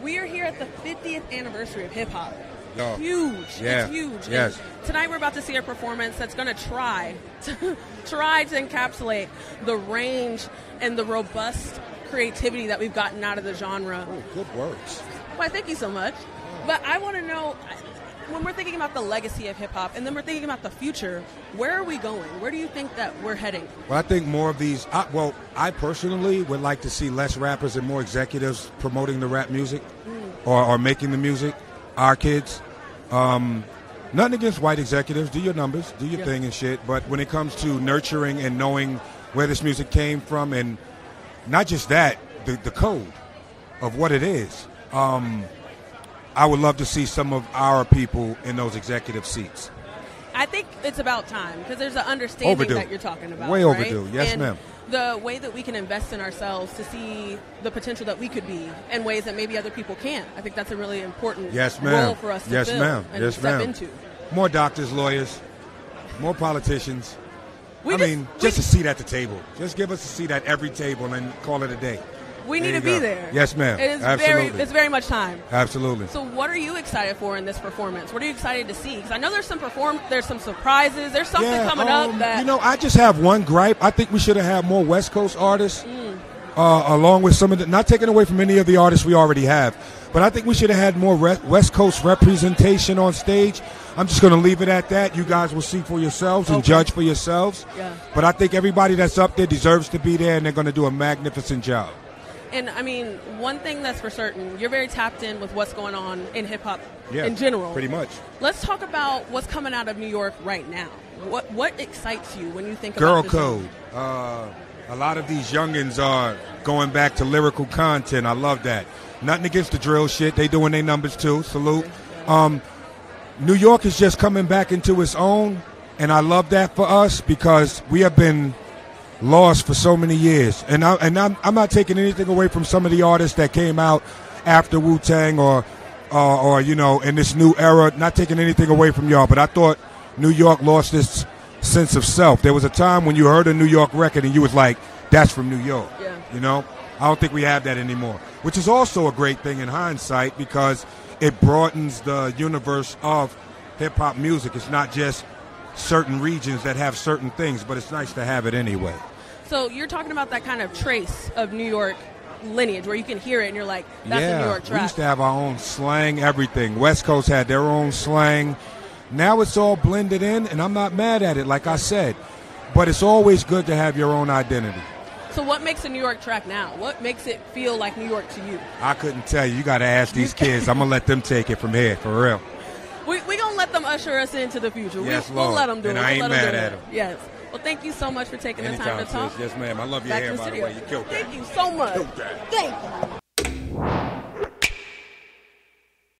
We are here at the 50th anniversary of hip-hop. Oh. Huge. Yeah. It's huge. Yes. And tonight we're about to see a performance that's going to try to encapsulate the range and the robust creativity that we've gotten out of the genre. Oh, good words. Why, thank you so much. But I want to know, when we're thinking about the legacy of hip-hop and then we're thinking about the future, where are we going? Where do you think that we're heading? Well, I think more of these, I personally would like to see less rappers and more executives promoting the rap music or making the music, our kids. Nothing against white executives. Do your numbers, do your thing and shit. But when it comes to nurturing and knowing where this music came from, and not just that, the code of what it is, I would love to see some of our people in those executive seats. I think it's about time because there's an understanding Overdue. that you're talking about. Way right? overdue. Yes, and ma'am. The way that we can invest in ourselves to see the potential that we could be in ways that maybe other people can't. I think that's a really important role for us to fill and step into. More doctors, lawyers, more politicians. Just a seat at the table. Just give us a seat at every table and call it a day. We need to be there. Yes, ma'am. It is Absolutely. it's very much time. Absolutely. So what are you excited for in this performance? What are you excited to see? Because I know there's some surprises. There's something coming up that... I just have one gripe. I think we should have had more West Coast artists, along with some of the... Not taking away from any of the artists we already have, but I think we should have had more West Coast representation on stage. I'm just going to leave it at that. You guys will see for yourselves and judge for yourselves. Yeah. But I think everybody that's up there deserves to be there, and they're going to do a magnificent job. And, one thing that's for certain, you're very tapped in with what's going on in hip-hop in general. Pretty much. Let's talk about what's coming out of New York right now. What excites you when you think Girl about this? Code. A lot of these youngins are going back to lyrical content. I love that. Nothing against the drill shit. They doing their numbers, too. Salute. New York is just coming back into its own, and I love that for us because we have been lost for so many years, and I'm not taking anything away from some of the artists that came out after Wu-Tang or in this new era. Not taking anything away from y'all, but I thought New York lost this sense of self. There was a time when you heard a New York record and you was like, "That's from New York." Yeah. I don't think we have that anymore, which is also a great thing in hindsight because it broadens the universe of hip hop music. It's not just certain regions that have certain things, but it's nice to have it anyway. So you're talking about that kind of trace of New York lineage where you can hear it and you're like, that's a New York track. We used to have our own slang, everything. West Coast had their own slang. Now it's all blended in, and I'm not mad at it, like I said. But it's always good to have your own identity. So what makes a New York track now? What makes it feel like New York to you? I couldn't tell you. You got to ask these kids. I'm going to let them take it from here, for real. We're going to let them usher us into the future. Yes, we'll let them do and it. I ain't mad at them. Yes. Well, thank you so much for taking the time to talk. Yes, ma'am. I love your hair, by the way. You killed that. Thank you so much. Thank you.